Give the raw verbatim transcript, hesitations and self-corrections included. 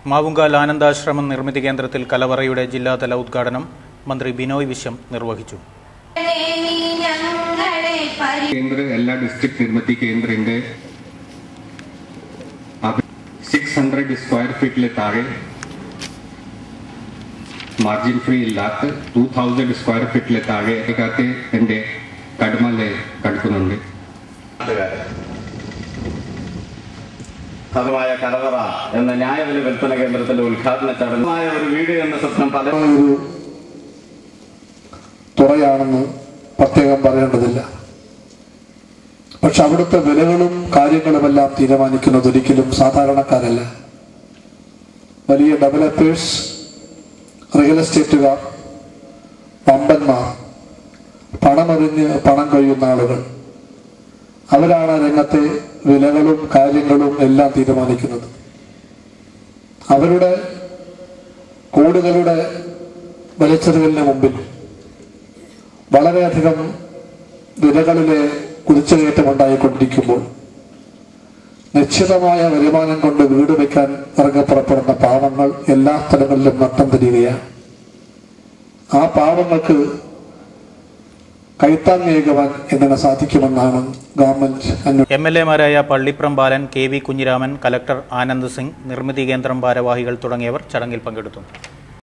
മാവുങ്കാൽ ആനന്ദാശ്രമം നിർമ്മിതി കേന്ദ്രത്തിൽ കലവറയുടെ ജില്ലാതല ഉദ്ഘാടനം മന്ത്രി ബിനോയ് വിശ്വം നിർവഹിച്ചു. കേന്ദ്ര എല്ലാ ഡിസ്ട്രിക്ട് നിർമ്മിതി കേന്ദ്രന്റെ സിക്സ് ഹൺഡ്രഡ് സ്ക്വയർ ഫീറ്റിലെ താഴെ മാർജിൻ ഫ്രീ ഇല്ലാത്ത ടൂ തൗസൻഡ് സ്ക്വയർ ഫീറ്റിലെ താഴെ അകത്തെ എന്റെ കടമലെ കടക്കുന്നുണ്ട്. അതുമായ കലവറ എന്ന ന്യായവില വിൽപ്പന കേന്ദ്രത്തിന്റെ ഉദ്ഘാടന ചടങ്ങായ ഒരു വീട് എന്ന സ്വപ്നം പല ഒരു തുറയാണെന്ന് പ്രത്യേകം പറയേണ്ടതില്ല. പക്ഷെ അവിടുത്തെ വിലകളും കാര്യങ്ങളുമെല്ലാം തീരുമാനിക്കുന്നത് ഒരിക്കലും സാധാരണക്കാരല്ല. വലിയ ഡെവലപ്പേഴ്സ്, റിയൽ എസ്റ്റേറ്റുകാർ, വമ്പന്മാർ, പണമെറിഞ്ഞ് പണം കഴിയുന്ന ആളുകൾ, അവരാണ് രംഗത്തെ വിലകളും കാര്യങ്ങളും എല്ലാം തീരുമാനിക്കുന്നത്. അവരുടെ കോടികളുടെ വലിച്ചെറിയലിന് മുമ്പിൽ വളരെയധികം വിലകളിലെ കുതിച്ചുകയറ്റമുണ്ടായിക്കൊണ്ടിരിക്കുമ്പോൾ നിശ്ചിതമായ വരുമാനം കൊണ്ട് വീട് വയ്ക്കാൻ ഇറങ്ങപ്പുറപ്പെടുന്ന പാവങ്ങൾ എല്ലാ സ്ഥലങ്ങളിലും നട്ടം തിരിയുകയാണ്. ആ പാവങ്ങൾക്ക് കൈത്താങ്ങേകുവാൻ എങ്ങനെ സാധിക്കുമെന്നാണ് ഗവൺമെന്റ്. എം എൽ എമാരായ Pallipram Balan, K V Kunhiraman, collector Anand Singh, നിർമ്മിതി കേന്ദ്രം ഭാരവാഹികൾ തുടങ്ങിയവർ ചടങ്ങിൽ പങ്കെടുത്തു.